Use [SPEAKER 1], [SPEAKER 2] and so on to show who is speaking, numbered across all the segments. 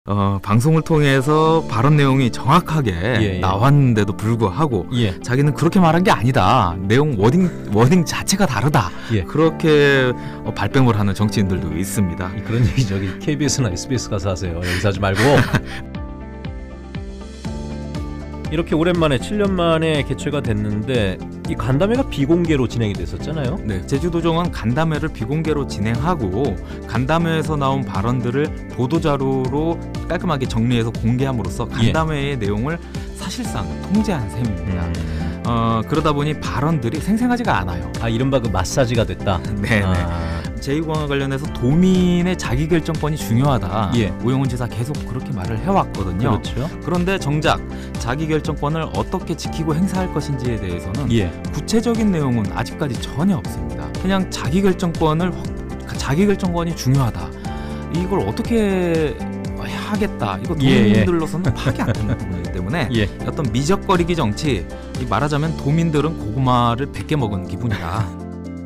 [SPEAKER 1] 방송을 통해서 발언 내용이 정확하게 나왔는데도 불구하고 자기는 그렇게 말한 게 아니다. 내용 워딩 자체가 다르다. 그렇게 발뺌을 하는 정치인들도 있습니다.
[SPEAKER 2] 그런 얘기 저기 KBS나 SBS 가서 하세요. 여기서 하지 말고. 이렇게 오랜만에 7년 만에 개최가 됐는데 이 간담회가 비공개로 진행이 됐었잖아요.
[SPEAKER 1] 네, 제주도정은 간담회를 비공개로 진행하고 간담회에서 나온 발언들을 보도자료로 깔끔하게 정리해서 공개함으로써 간담회의 내용을 사실상 통제한 셈입니다. 그러다 보니 발언들이 생생하지가 않아요.
[SPEAKER 2] 이른바 그 마사지가 됐다.
[SPEAKER 1] 네. 제2공항과 관련해서 도민의 자기결정권이 중요하다. 오영훈 지사 계속 그렇게 말을 해왔거든요.
[SPEAKER 2] 그렇죠.
[SPEAKER 1] 그런데 정작 자기결정권을 어떻게 지키고 행사할 것인지에 대해서는 구체적인 내용은 아직까지 전혀 없습니다. 그냥 자기결정권이 중요하다. 이걸 어떻게 하겠다. 이거 도민들로서는 파악이 안 되는 부분이기 때문에 어떤 미적거리기 정치, 말하자면 도민들은 고구마를 100개 먹은 기분이다.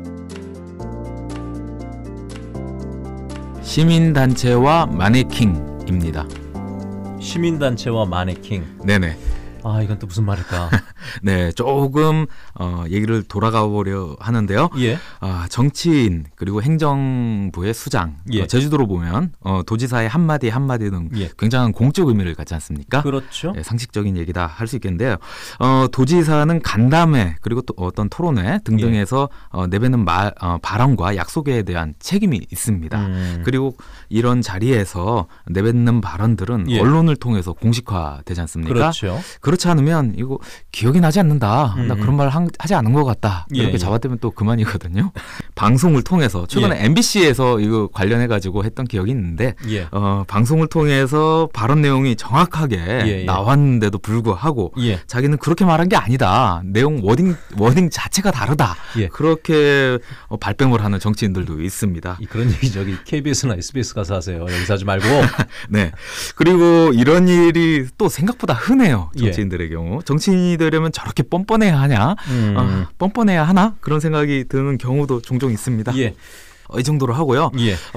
[SPEAKER 1] 시민단체와 마네킹입니다.
[SPEAKER 2] 시민단체와 마네킹.
[SPEAKER 1] 네네.
[SPEAKER 2] 이건 또 무슨 말일까?
[SPEAKER 1] 네, 조금 얘기를 돌아가 보려 하는데요. 정치인 그리고 행정부의 수장, 제주도로 보면 도지사의 한마디 한마디는 굉장한 공적 의미를 갖지 않습니까?
[SPEAKER 2] 그렇죠.
[SPEAKER 1] 상식적인 얘기다 할 수 있겠는데요. 도지사는 간담회 그리고 또 어떤 토론회 등등에서 내뱉는 발언과 약속에 대한 책임이 있습니다. 그리고 이런 자리에서 내뱉는 발언들은 언론을 통해서 공식화되지 않습니까?
[SPEAKER 2] 그렇죠.
[SPEAKER 1] 그렇지 않으면 이거 기억이 나지 않는다. 나 그런 말 하지 않은 것 같다. 이렇게 잡아대면 또 그만이거든요. 방송을 통해서 최근에 MBC에서 이거 관련해가지고 했던 기억이 있는데 방송을 통해서 발언 내용이 정확하게 나왔는데도 불구하고 자기는 그렇게 말한 게 아니다. 내용 워딩 자체가 다르다. 그렇게 발뺌을 하는 정치인들도 있습니다.
[SPEAKER 2] 그런 얘기 저기 KBS나 SBS 가서 하세요. 여기서 하지 말고.
[SPEAKER 1] 네. 그리고 이런 일이 또 생각보다 흔해요. 정치인들의 경우. 정치인이 되려면 저렇게 뻔뻔해야 하냐? 뻔뻔해야 하나? 그런 생각이 드는 경우도 종종 있습니다. 이 정도로 하고요.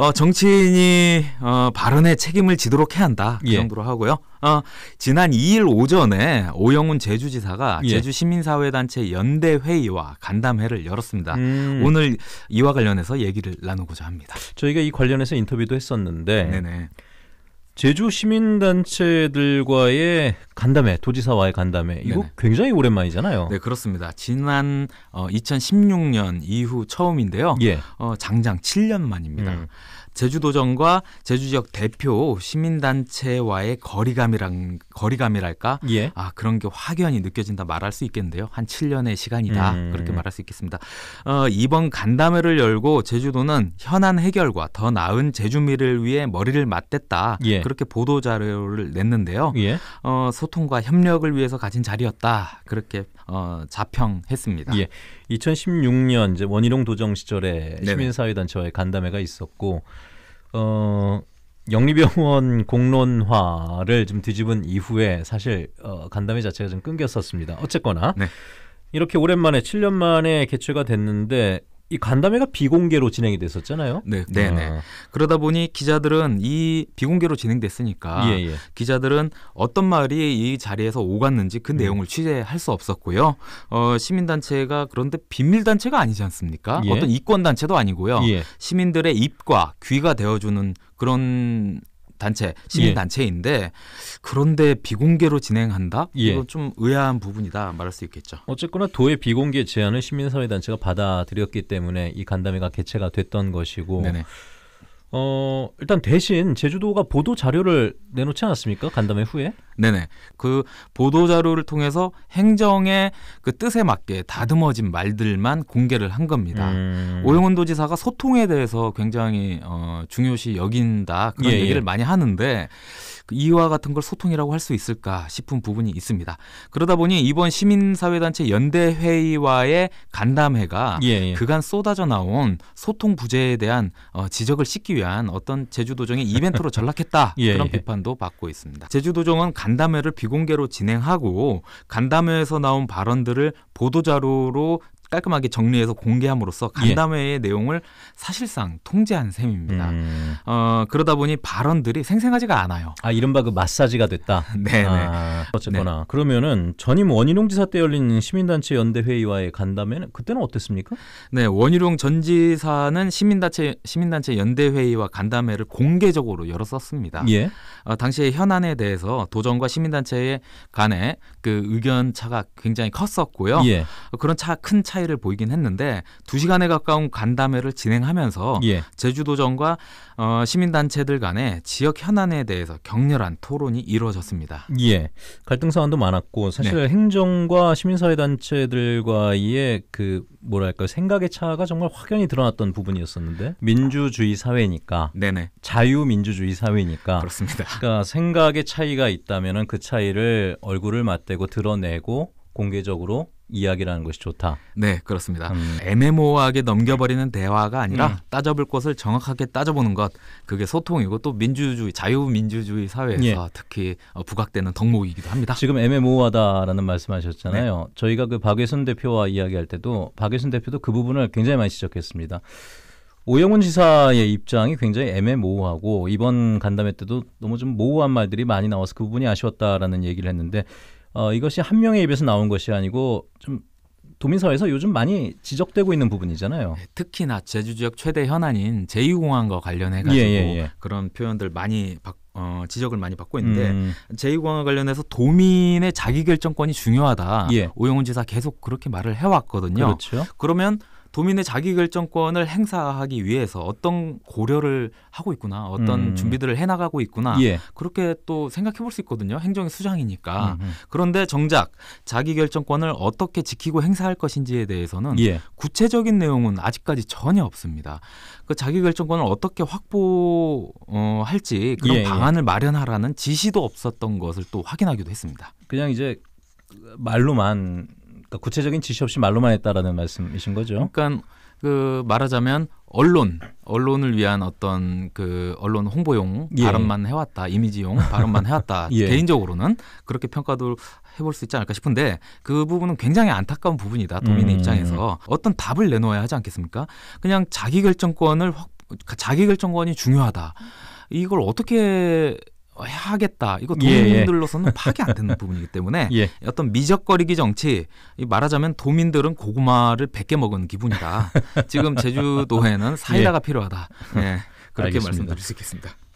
[SPEAKER 1] 정치인이 발언에 책임을 지도록 해야 한다. 이 정도로 하고요. 지난 2일 오전에 오영훈 제주지사가 제주시민사회단체 연대회의와 간담회를 열었습니다. 오늘 이와 관련해서 얘기를 나누고자 합니다.
[SPEAKER 2] 저희가 이 관련해서 인터뷰도 했었는데 제주 시민단체들과의 간담회, 도지사와의 간담회, 이거 굉장히 오랜만이잖아요.
[SPEAKER 1] 네, 그렇습니다. 지난 2016년 이후 처음인데요. 장장 7년 만입니다. 제주도정과 제주지역 대표 시민단체와의 거리감이랄까? 그런 게 확연히 느껴진다 말할 수 있겠는데요. 한 7년의 시간이다. 그렇게 말할 수 있겠습니다. 이번 간담회를 열고 제주도는 현안 해결과 더 나은 제주미를 위해 머리를 맞댔다. 그렇게 보도자료를 냈는데요. 소통과 협력을 위해서 가진 자리였다. 그렇게 자평했습니다.
[SPEAKER 2] 2016년 이제 원희룡 도정 시절에 시민사회단체와의 간담회가 있었고 영리병원 공론화를 좀 뒤집은 이후에 사실 간담회 자체가 좀 끊겼었습니다. 어쨌거나 이렇게 오랜만에 7년 만에 개최가 됐는데 이 간담회가 비공개로 진행이 됐었잖아요.
[SPEAKER 1] 네네. 그러다 보니 기자들은 이 비공개로 진행됐으니까 기자들은 어떤 말이 이 자리에서 오갔는지 그 내용을 취재할 수 없었고요. 시민단체가 그런데 비밀단체가 아니지 않습니까? 어떤 이권단체도 아니고요. 시민들의 입과 귀가 되어주는 그런 단체, 시민단체인데 그런데 비공개로 진행한다? 이건 좀 의아한 부분이다 말할 수 있겠죠.
[SPEAKER 2] 어쨌거나 도의 비공개 제안을 시민사회단체가 받아들였기 때문에 이 간담회가 개최가 됐던 것이고 일단 대신 제주도가 보도 자료를 내놓지 않았습니까? 간담회 후에?
[SPEAKER 1] 네네. 그 보도 자료를 통해서 행정의 그 뜻에 맞게 다듬어진 말들만 공개를 한 겁니다. 오영훈 도지사가 소통에 대해서 굉장히 중요시 여긴다 그런 얘기를 많이 하는데 이와 같은 걸 소통이라고 할 수 있을까 싶은 부분이 있습니다. 그러다 보니 이번 시민사회단체 연대회의와의 간담회가 그간 쏟아져 나온 소통 부재에 대한 지적을 씻기 위한 어떤 제주도정의 이벤트로 전락했다. 그런 비판도 받고 있습니다. 제주도정은 간담회를 비공개로 진행하고 간담회에서 나온 발언들을 보도자료로 깔끔하게 정리해서 공개함으로써 간담회의 내용을 사실상 통제한 셈입니다. 그러다 보니 발언들이 생생하지가 않아요.
[SPEAKER 2] 이른바 그 마사지가 됐다.
[SPEAKER 1] 네.
[SPEAKER 2] 어쨌거나 그러면은 전임 원희룡 지사 때 열린 시민단체 연대회의와의 간담회는 그때는 어땠습니까?
[SPEAKER 1] 네, 원희룡 전 지사는 시민단체 연대회의와 간담회를 공개적으로 열었었습니다.
[SPEAKER 2] 예.
[SPEAKER 1] 당시에 현안에 대해서 도정과 시민단체 간의 그 의견 차가 굉장히 컸었고요.
[SPEAKER 2] 예.
[SPEAKER 1] 그런 큰 차이를 보이긴 했는데 2시간에 가까운 간담회를 진행하면서 제주도정과 시민단체들 간의 지역 현안에 대해서 격렬한 토론이 이루어졌습니다.
[SPEAKER 2] 예, 갈등 사안도 많았고 사실 행정과 시민사회단체들과의 그 뭐랄까 생각의 차가 정말 확연히 드러났던 부분이었었는데 민주주의 사회니까, 자유민주주의 사회니까
[SPEAKER 1] 그렇습니다.
[SPEAKER 2] 그러니까 생각의 차이가 있다면은 그 차이를 얼굴을 맞대고 드러내고 공개적으로 이야기라는 것이 좋다.
[SPEAKER 1] 네, 그렇습니다. 애매모호하게 넘겨버리는 대화가 아니라 따져볼 것을 정확하게 따져보는 것, 그게 소통이고 또 민주주의, 자유민주주의 사회에서 특히 부각되는 덕목이기도 합니다.
[SPEAKER 2] 지금 애매모호하다라는 말씀하셨잖아요. 저희가 그 박외순 대표와 이야기할 때도 박외순 대표도 그 부분을 굉장히 많이 지적했습니다. 오영훈 지사의 입장이 굉장히 애매모호하고 이번 간담회 때도 너무 좀 모호한 말들이 많이 나와서 그 부분이 아쉬웠다라는 얘기를 했는데 이것이 한 명의 입에서 나온 것이 아니고 좀 도민사회에서 요즘 많이 지적되고 있는 부분이잖아요.
[SPEAKER 1] 특히나 제주 지역 최대 현안인 제2공항과 관련해가지고 그런 표현들 많이 지적을 많이 받고 있는데 제2공항과 관련해서 도민의 자기결정권이 중요하다. 오영훈 지사 계속 그렇게 말을 해왔거든요.
[SPEAKER 2] 그렇죠.
[SPEAKER 1] 그러면 도민의 자기결정권을 행사하기 위해서 어떤 고려를 하고 있구나, 어떤 준비들을 해나가고 있구나, 그렇게 또 생각해 볼 수 있거든요. 행정의 수장이니까. 그런데 정작 자기결정권을 어떻게 지키고 행사할 것인지에 대해서는 구체적인 내용은 아직까지 전혀 없습니다. 그 자기결정권을 어떻게 확보할지 그런 방안을 마련하라는 지시도 없었던 것을 또 확인하기도 했습니다.
[SPEAKER 2] 그냥 이제 말로만, 그러니까 구체적인 지시 없이 말로만 했다라는 말씀이신 거죠?
[SPEAKER 1] 그러니까 그 말하자면 언론을 위한 어떤 그 언론 홍보용 발언만 해왔다, 이미지용 발언만 해왔다. 개인적으로는 그렇게 평가도 해볼 수 있지 않을까 싶은데 그 부분은 굉장히 안타까운 부분이다. 도민의 입장에서 어떤 답을 내놓아야 하지 않겠습니까? 그냥 자기결정권이 중요하다. 이걸 어떻게 해야겠다. 이거 도민들로서는 파악이 안 되는 부분이기 때문에 어떤 미적거리기 정치, 말하자면 도민들은 고구마를 100개 먹은 기분이다. 지금 제주도에는 사이다가 필요하다. 그렇게
[SPEAKER 2] 알겠습니다.
[SPEAKER 1] 말씀드릴 수 있겠습니다.